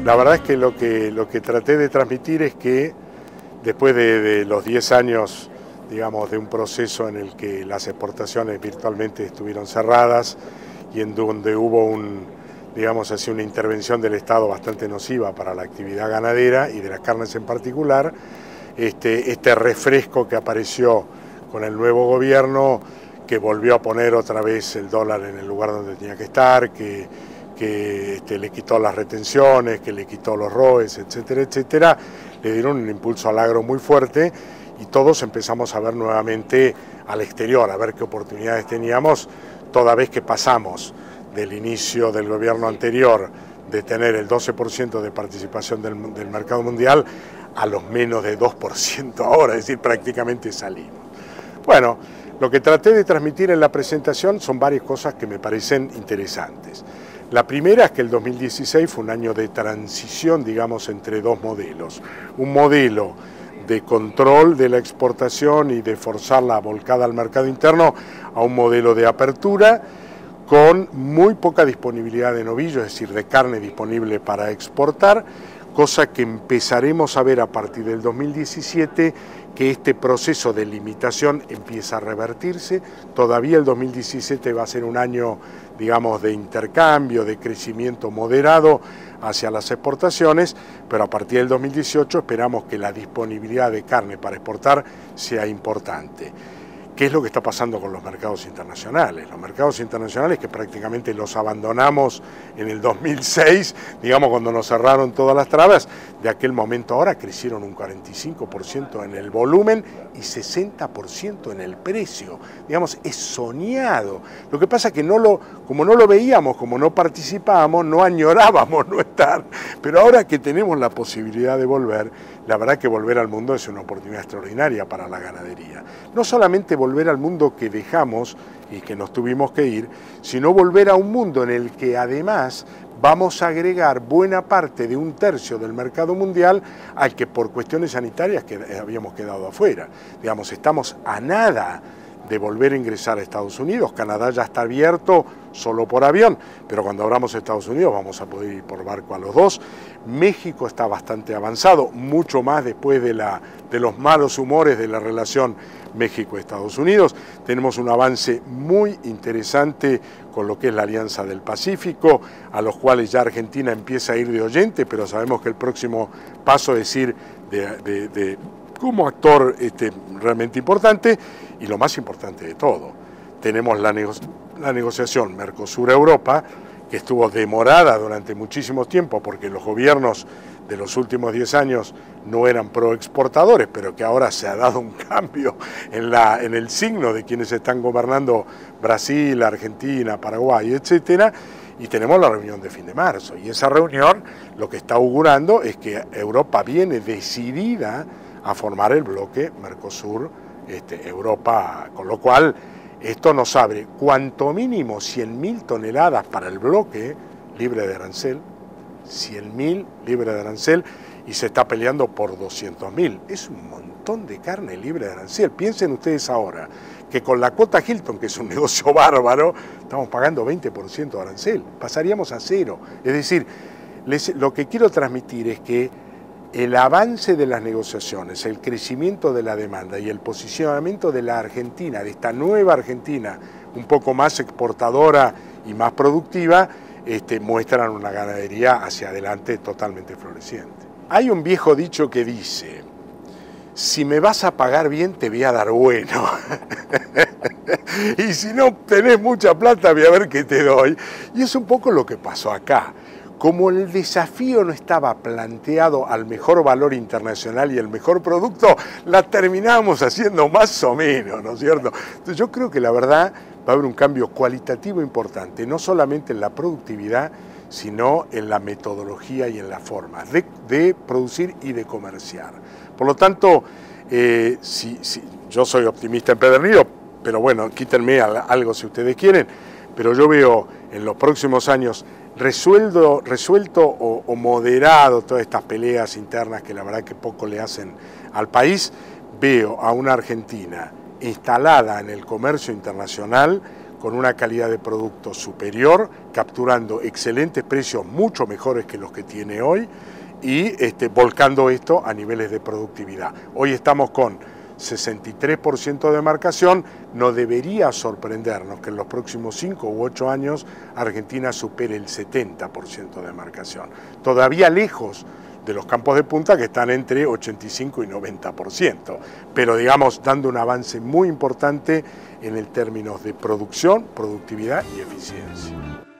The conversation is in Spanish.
La verdad es que lo que traté de transmitir es que después de los 10 años, digamos, de un proceso en el que las exportaciones virtualmente estuvieron cerradas y en donde hubo digamos así, una intervención del Estado bastante nociva para la actividad ganadera y de las carnes en particular, este refresco que apareció con el nuevo gobierno, que volvió a poner otra vez el dólar en el lugar donde tenía que estar, que le quitó las retenciones, que le quitó los ROEs, etcétera, etcétera, le dieron un impulso al agro muy fuerte y todos empezamos a ver nuevamente al exterior, a ver qué oportunidades teníamos, toda vez que pasamos del inicio del gobierno anterior de tener el 12% de participación del mercado mundial a los menos de 2% ahora, es decir, prácticamente salimos. Bueno, lo que traté de transmitir en la presentación son varias cosas que me parecen interesantes. La primera es que el 2016 fue un año de transición, digamos, entre dos modelos. Un modelo de control de la exportación y de forzar la volcada al mercado interno a un modelo de apertura con muy poca disponibilidad de novillo, es decir, de carne disponible para exportar, cosa que empezaremos a ver a partir del 2017, que este proceso de limitación empieza a revertirse. Todavía el 2017 va a ser un año, digamos, de intercambio, de crecimiento moderado hacia las exportaciones, pero a partir del 2018 esperamos que la disponibilidad de carne para exportar sea importante. ¿Qué es lo que está pasando con los mercados internacionales? Los mercados internacionales que prácticamente los abandonamos en el 2006, digamos cuando nos cerraron todas las trabas, de aquel momento ahora crecieron un 45% en el volumen y 60% en el precio. Digamos, es soñado. Lo que pasa es que como no lo veíamos, como no participábamos, no añorábamos no estar, pero ahora que tenemos la posibilidad de volver, la verdad que volver al mundo es una oportunidad extraordinaria para la ganadería. No solamente volver al mundo que dejamos y que nos tuvimos que ir, sino volver a un mundo en el que además vamos a agregar buena parte de un tercio del mercado mundial al que por cuestiones sanitarias habíamos quedado afuera. Digamos, estamos a nada de volver a ingresar a Estados Unidos. Canadá ya está abierto solo por avión, pero cuando abramos Estados Unidos vamos a poder ir por barco a los dos. México está bastante avanzado, mucho más después de los malos humores de la relación México-Estados Unidos. Tenemos un avance muy interesante con lo que es la Alianza del Pacífico, a los cuales ya Argentina empieza a ir de oyente, pero sabemos que el próximo paso es ir como actor realmente importante. Y lo más importante de todo, tenemos la negociación Mercosur-Europa, que estuvo demorada durante muchísimo tiempo porque los gobiernos de los últimos 10 años no eran proexportadores, pero que ahora se ha dado un cambio en el signo de quienes están gobernando Brasil, Argentina, Paraguay, etcétera. Y tenemos la reunión de fin de marzo. Y esa reunión lo que está augurando es que Europa viene decidida a formar el bloque Mercosur-Europa, con lo cual esto nos abre cuanto mínimo 100.000 toneladas para el bloque libre de arancel, 100.000 libre de arancel, y se está peleando por 200.000. Es un montón de carne libre de arancel. Piensen ustedes ahora que con la cuota Hilton, que es un negocio bárbaro, estamos pagando 20% de arancel, pasaríamos a cero. Es decir, lo que quiero transmitir es que el avance de las negociaciones, el crecimiento de la demanda y el posicionamiento de la Argentina, de esta nueva Argentina, un poco más exportadora y más productiva, muestran una ganadería hacia adelante totalmente floreciente. Hay un viejo dicho que dice: si me vas a pagar bien, te voy a dar bueno. Y si no tenés mucha plata, voy a ver qué te doy. Y es un poco lo que pasó acá. Como el desafío no estaba planteado al mejor valor internacional y el mejor producto, la terminamos haciendo más o menos, ¿no es cierto? Entonces yo creo que la verdad va a haber un cambio cualitativo importante, no solamente en la productividad, sino en la metodología y en la forma de producir y de comerciar. Por lo tanto, yo soy optimista empedernido, pero bueno, quítenme algo si ustedes quieren, pero yo veo en los próximos años resuelto o moderado todas estas peleas internas que la verdad que poco le hacen al país. Veo a una Argentina instalada en el comercio internacional con una calidad de producto superior, capturando excelentes precios mucho mejores que los que tiene hoy y volcando esto a niveles de productividad. Hoy estamos con 63% de marcación, no debería sorprendernos que en los próximos 5 u 8 años Argentina supere el 70% de marcación. Todavía lejos de los campos de punta que están entre 85 y 90%, pero digamos dando un avance muy importante en el términos de producción, productividad y eficiencia.